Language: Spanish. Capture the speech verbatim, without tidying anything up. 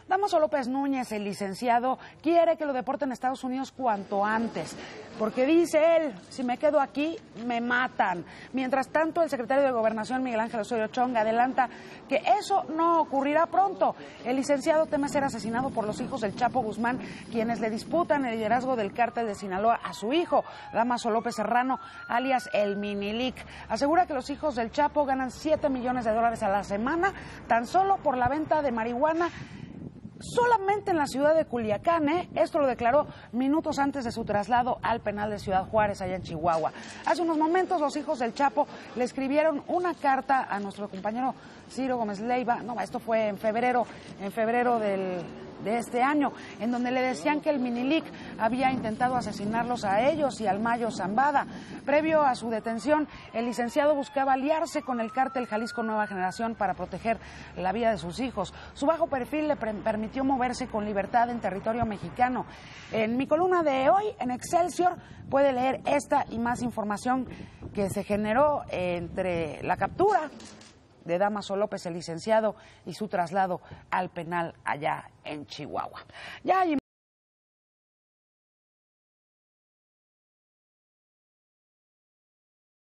Damaso López Núñez, el licenciado, quiere que lo deporten a Estados Unidos cuanto antes, porque dice él, si me quedo aquí, me matan. Mientras tanto, el secretario de Gobernación, Miguel Ángel Osorio Chong, adelanta que eso no ocurrirá pronto. El licenciado teme ser asesinado por los hijos del Chapo Guzmán, quienes le disputan el liderazgo del cártel de Sinaloa a su hijo, Damaso López Serrano, alias el Minilic. Asegura que los hijos del Chapo ganan siete millones de dólares a la semana, tan solo por la venta de marihuana, solamente en la ciudad de Culiacán, ¿eh? Esto lo declaró minutos antes de su traslado al penal de Ciudad Juárez, allá en Chihuahua. Hace unos momentos los hijos del Chapo le escribieron una carta a nuestro compañero Ciro Gómez Leiva, no, esto fue en febrero, en febrero del... de este año, en donde le decían que el Minilic había intentado asesinarlos a ellos y al Mayo Zambada. Previo a su detención, el licenciado buscaba aliarse con el cártel Jalisco Nueva Generación para proteger la vida de sus hijos. Su bajo perfil le permitió moverse con libertad en territorio mexicano. En mi columna de hoy, en Excelsior, puede leer esta y más información que se generó entre la captura de Damaso López, el licenciado, y su traslado al penal allá en Chihuahua. Ya hay